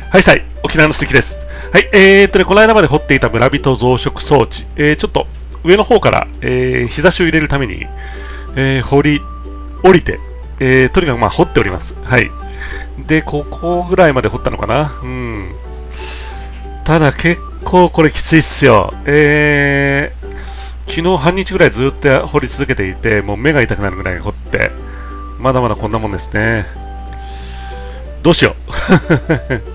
はいさい、沖縄の鈴木です。はい、この間まで掘っていた村人増殖装置、ちょっと上の方から、日差しを入れるために、降りて、とにかくまあ掘っております。はい。で、ここぐらいまで掘ったのかな。ただ結構これきついっすよ。昨日半日ぐらいずっと掘り続けていて、もう目が痛くなるぐらい掘って、まだまだこんなもんですね。どうしよう。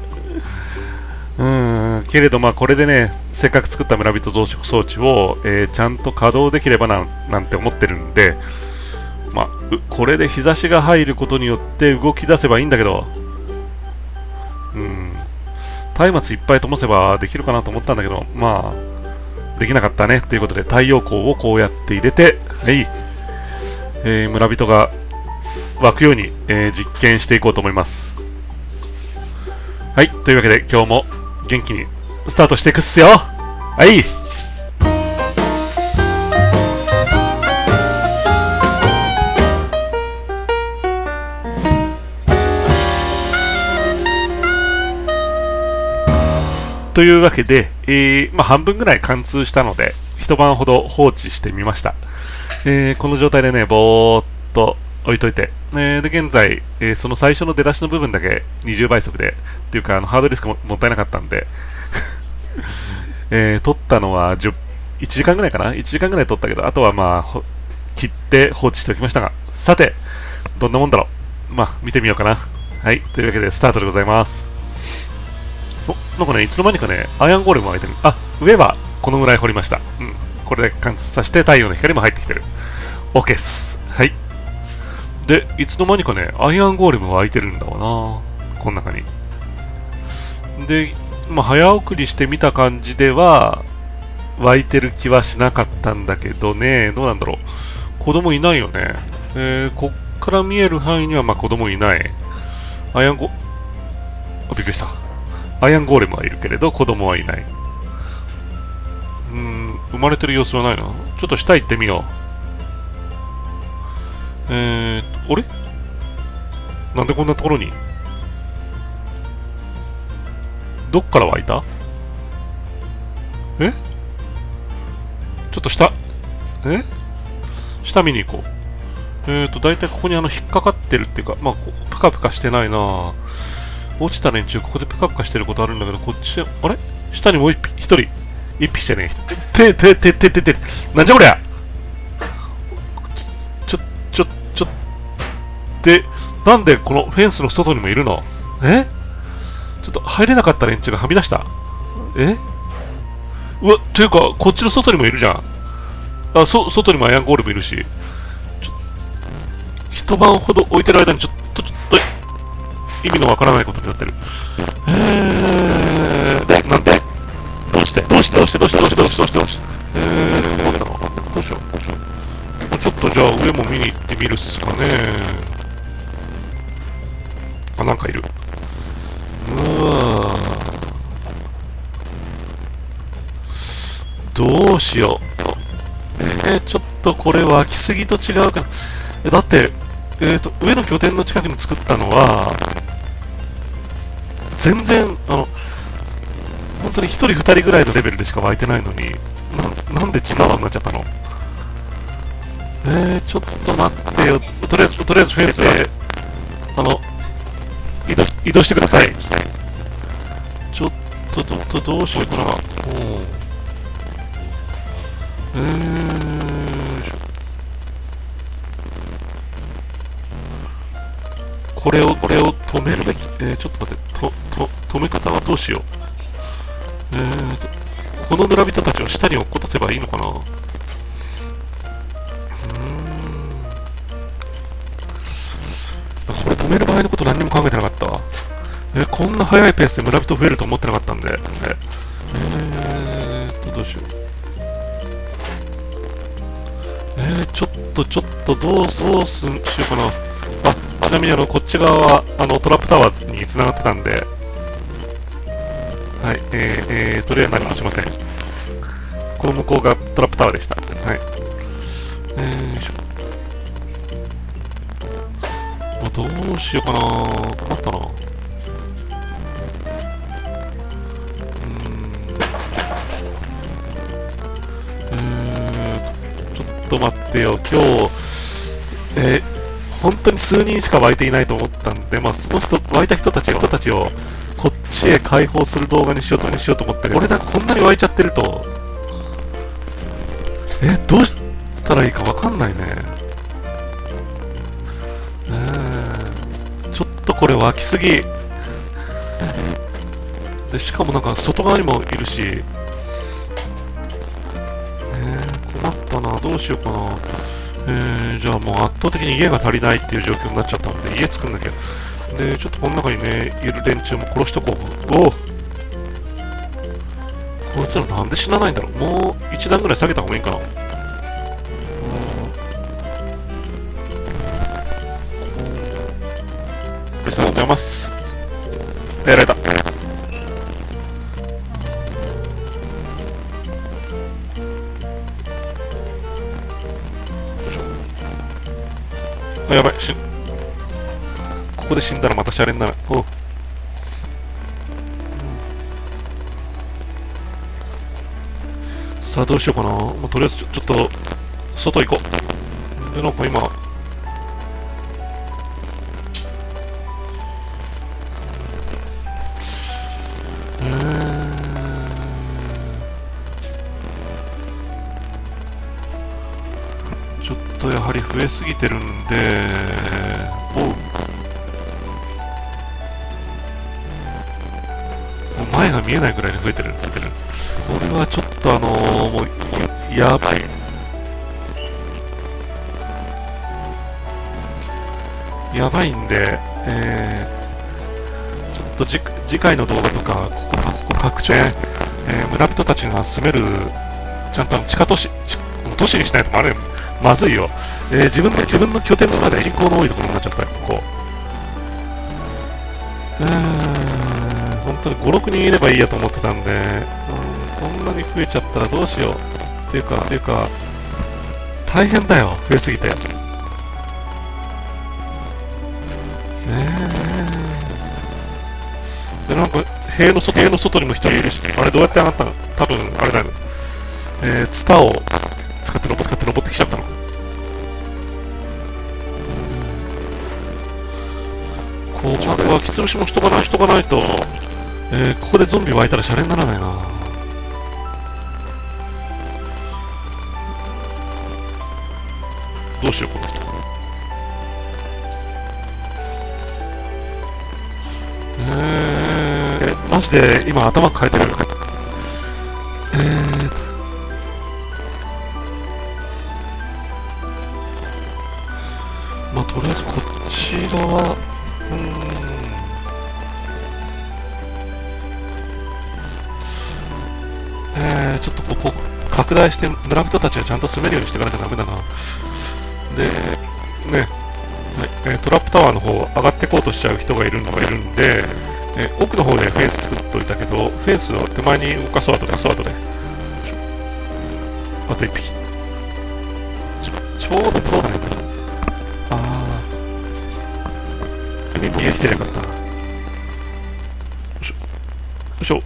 けれどまあこれでね、せっかく作った村人増殖装置を、ちゃんと稼働できればなんて思ってるんで、まあ、これで日差しが入ることによって動き出せばいいんだけど、松明いっぱい灯せばできるかなと思ったんだけど、まあ、できなかったねということで、太陽光をこうやって入れて、はい、村人が湧くように、実験していこうと思います。はい、というわけで今日も元気にスタートしていくっすよ。はい。というわけで、まあ、半分ぐらい貫通したので一晩ほど放置してみました。この状態でね、ぼーっと置いといて、で現在、その最初の出だしの部分だけ20倍速でっていうかハードディスクもったいなかったんで、撮ったのは1時間ぐらいかな。1時間ぐらい撮ったけど、あとはまあ切って放置しておきましたが、さてどんなもんだろう。まあ見てみようかな。はい、というわけでスタートでございます。なんかね、いつの間にかね、アイアンゴーレムも開いてる。あ、上はこのぐらい掘りました。これで貫通させて太陽の光も入ってきてる。OK っす。はい。で、いつの間にかね、アイアンゴーレムが開いてるんだわな。この中に。で、まあ、早送りしてみた感じでは、湧いてる気はしなかったんだけどね、どうなんだろう。子供いないよね。こっから見える範囲にはまあ子供いない。びっくりした。アイアンゴーレムはいるけれど、子供はいない。生まれてる様子はないな。ちょっと下行ってみよう。あれなんでこんなところにどっから湧いた？ちょっと下見に行こう。だいたいここに引っかかってるっていうか、まあ、プカプカしてないな。落ちた連中、ここでプカプカしてることあるんだけど、こっち、あれ下にもう一匹してね。なんじゃこりゃ。で、なんでこのフェンスの外にもいるの？ちょっと入れなかった連中がはみ出した。うわ、というか、こっちの外にもいるじゃん。外にもアイアンゴールもいるし。一晩ほど置いてる間にちょっと意味のわからないことになってる。なんでどうしてどうしよう。ちょっとじゃあ上も見に行ってみるっすかね。あ、なんかいる。どうしよう。ちょっとこれ湧きすぎと違うかな。だって、上の拠点の近くに作ったのは、全然、本当に1人2人ぐらいのレベルでしか湧いてないのに、なんで違うになっちゃったの？ちょっと待ってよ。とりあえずフェンスで、移動してください。ちょっとどうしようかな。これを止めるべき。ちょっと待って、止め方はどうしよう。この村人たちを下に落っことせばいいのかな。これ止める場合のこと何にも考えてなかったわ。こんな速いペースで村人増えると思ってなかったんで。どうしよう。ちょっとどうしようかな。ちなみにこっち側はトラップタワーに繋がってたんで、はい、とりあえず何もしません。この向こうがトラップタワーでした。はい。よいしょ。どうしようかな。困ったな。 と待ってよ、今日、本当に数人しか湧いていないと思ったんで、まあ、その湧いた人たちをこっちへ解放する動画にしようと思ったけど、俺だけこんなに湧いちゃってると、どうしたらいいかわかんないね。ちょっとこれ湧きすぎ。で、しかもなんか外側にもいるし、困ったな、どうしようかな。じゃあもう圧倒的に家が足りないっていう状況になっちゃったんで、家作んなきゃ。で、ちょっとこの中にね、いる連中も殺しとこう。おお、こいつらなんで死なないんだろう。もう一段ぐらい下げた方がいいかな。よし、邪魔っす。やられた。やばい、ここで死んだらまたシャレになる。おう、さあどうしようかな。もうとりあえずちょっと外行こう。で、なんか今ちょっとやはり増えすぎてるんで、おう、もう前が見えないぐらいに増えてる。これはちょっともうやばい。やばいんで、ちょっと次回の動画とか、ここ拡張、村人たちが住める、ちゃんと地下都市にしないとまずいよ。自分の拠点まで人口の多いところになっちゃったよ、ここ。本当に5、6人いればいいやと思ってたんで、こんなに増えちゃったらどうしよう。っていうか、大変だよ、増えすぎたやつ。で、なんか、塀の外にも人いるし、あれどうやって上がったの？多分、あれだよ。ツタを使って登ってきちゃったの。こう、ちゃんと湧き潰しもしとかないと、ここでゾンビ湧いたらシャレにならないな。どうしよう、この人。マジで今頭変えてる。まあとりあえずこっち側、ちょっとここ拡大して村人たちがちゃんと住めるようにしていかなきゃダメだな。でね、トラップタワーの方上がっていこうとしちゃう人がいるんで、奥の方でフェンス作っといたけど、フェンスを手前に動かそう、後で。あと1匹。ちょうど通らないんだな。逃げてなかった。よいしょ。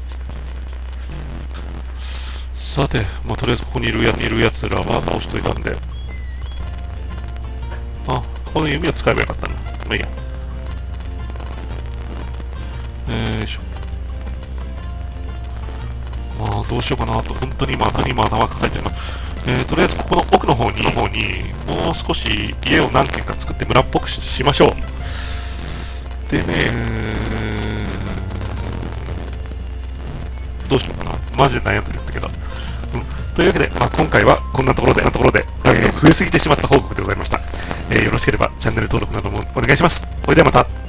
さて、まあ、とりあえずここにいるやつらは倒しといたんで。この弓を使えばよかったな。まあいいや。よいしょ。まあどうしようかなと、本当に今頭抱えてます。とりあえずここの奥の方にもう少し家を何軒か作って村っぽくしましょう。でね、どうしようかな。マジで悩んでるんだけど。というわけで、まあ、今回はこんなところで、増えすぎてしまった報告でございました。よろしければチャンネル登録などもお願いします。それではまた。